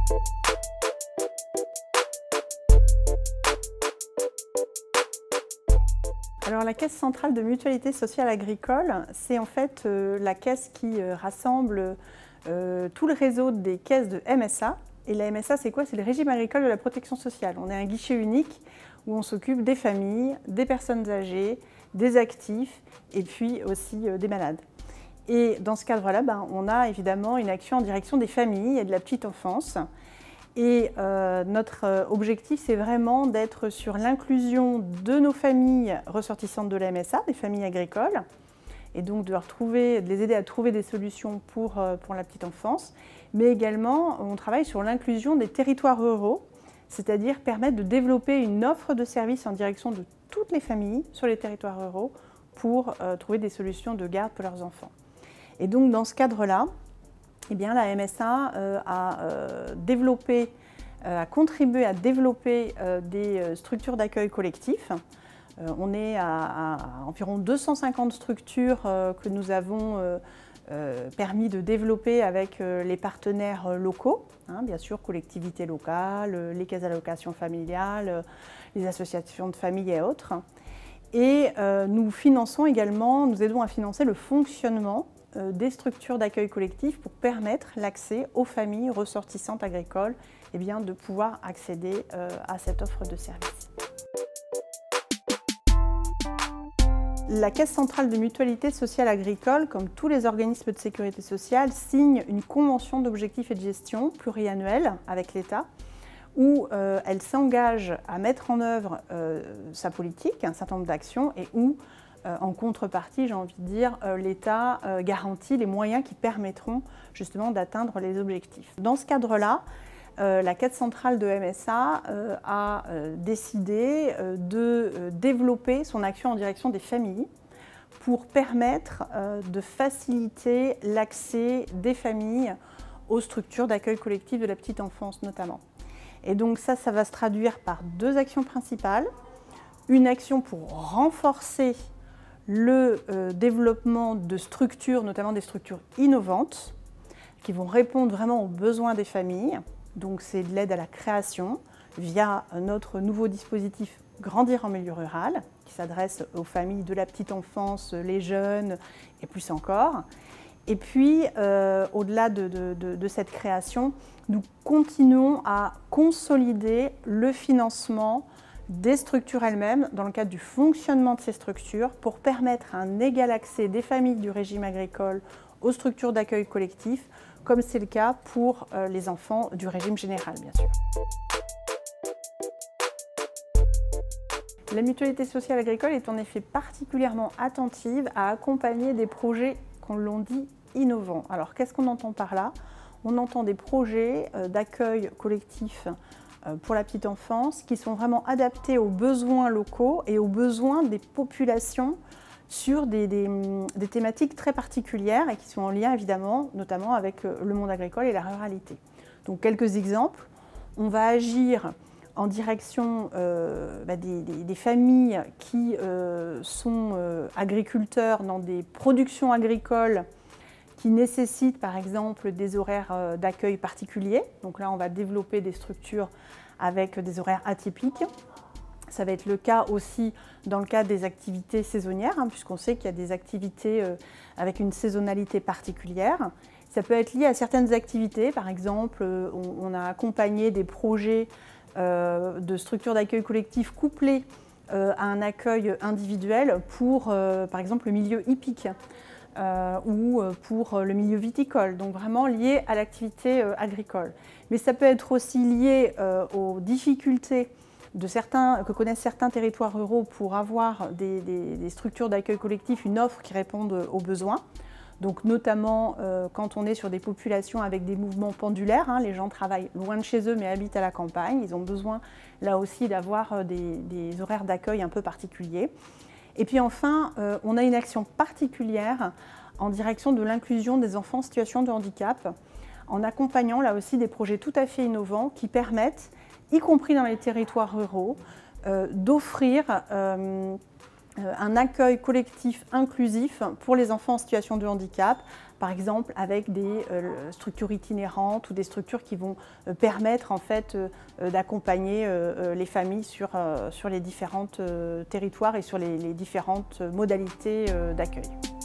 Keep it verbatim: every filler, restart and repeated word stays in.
Alors la Caisse centrale de mutualité sociale agricole, c'est en fait euh, la caisse qui euh, rassemble euh, tout le réseau des caisses de M S A. Et la M S A, c'est quoi? C'est le régime agricole de la protection sociale. On est un guichet unique où on s'occupe des familles, des personnes âgées, des actifs et puis aussi euh, des malades. Et dans ce cadre-là, ben, on a évidemment une action en direction des familles et de la petite enfance. Et euh, notre objectif, c'est vraiment d'être sur l'inclusion de nos familles ressortissantes de la M S A, des familles agricoles, et donc de, leur trouver, de les aider à trouver des solutions pour, euh, pour la petite enfance. Mais également, on travaille sur l'inclusion des territoires ruraux, c'est-à-dire permettre de développer une offre de services en direction de toutes les familles sur les territoires ruraux pour euh, trouver des solutions de garde pour leurs enfants. Et donc, dans ce cadre-là, eh bien, la M S A euh, a euh, développé, euh, a contribué à développer euh, des structures d'accueil collectif. Euh, on est à, à environ deux cent cinquante structures euh, que nous avons euh, euh, permis de développer avec euh, les partenaires locaux, hein, bien sûr, collectivités locales, les caisses d'allocation familiale, les associations de familles et autres. Et euh, nous finançons également, nous aidons à financer le fonctionnement des structures d'accueil collectif pour permettre l'accès aux familles ressortissantes agricoles eh bien, de pouvoir accéder euh, à cette offre de services. La Caisse centrale de mutualité sociale agricole, comme tous les organismes de sécurité sociale, signe une convention d'objectifs et de gestion pluriannuelle avec l'État où euh, elle s'engage à mettre en œuvre euh, sa politique, un certain nombre d'actions et où en contrepartie, j'ai envie de dire, l'État garantit les moyens qui permettront justement d'atteindre les objectifs. Dans ce cadre-là, la Caisse centrale de M S A a décidé de développer son action en direction des familles pour permettre de faciliter l'accès des familles aux structures d'accueil collectif de la petite enfance notamment. Et donc ça, ça va se traduire par deux actions principales. Une action pour renforcer le euh, développement de structures, notamment des structures innovantes, qui vont répondre vraiment aux besoins des familles. Donc c'est de l'aide à la création via notre nouveau dispositif Grandir en milieu rural, qui s'adresse aux familles de la petite enfance, les jeunes et plus encore. Et puis, euh, au-delà de, de, de, de cette création, nous continuons à consolider le financement des structures elles-mêmes dans le cadre du fonctionnement de ces structures pour permettre un égal accès des familles du régime agricole aux structures d'accueil collectif, comme c'est le cas pour euh, les enfants du régime général, bien sûr. La mutualité sociale agricole est en effet particulièrement attentive à accompagner des projets qu'on l'on dit innovants. Alors qu'est-ce qu'on entend par là? On entend des projets euh, d'accueil collectif pour la petite enfance, qui sont vraiment adaptés aux besoins locaux et aux besoins des populations sur des, des, des thématiques très particulières et qui sont en lien évidemment, notamment avec le monde agricole et la ruralité. Donc quelques exemples, on va agir en direction euh, bah, des, des, des familles qui euh, sont euh, agriculteurs dans des productions agricoles qui nécessitent par exemple des horaires d'accueil particuliers. Donc là, on va développer des structures avec des horaires atypiques. Ça va être le cas aussi dans le cadre des activités saisonnières, hein, puisqu'on sait qu'il y a des activités euh, avec une saisonnalité particulière. Ça peut être lié à certaines activités. Par exemple, euh, on, on a accompagné des projets euh, de structures d'accueil collectif couplés euh, à un accueil individuel pour, euh, par exemple, le milieu hippique. Euh, ou pour le milieu viticole, donc vraiment lié à l'activité euh, agricole. Mais ça peut être aussi lié euh, aux difficultés de certains, que connaissent certains territoires ruraux pour avoir des, des, des structures d'accueil collectif, une offre qui réponde aux besoins. Donc notamment euh, quand on est sur des populations avec des mouvements pendulaires, hein, les gens travaillent loin de chez eux mais habitent à la campagne, ils ont besoin là aussi d'avoir des, des horaires d'accueil un peu particuliers. Et puis enfin, euh, on a une action particulière en direction de l'inclusion des enfants en situation de handicap, en accompagnant là aussi des projets tout à fait innovants qui permettent, y compris dans les territoires ruraux, euh, d'offrir euh, un accueil collectif inclusif pour les enfants en situation de handicap, par exemple avec des euh, structures itinérantes ou des structures qui vont euh, permettre en fait euh, d'accompagner euh, les familles sur, euh, sur les différents euh, territoires et sur les, les différentes modalités euh, d'accueil.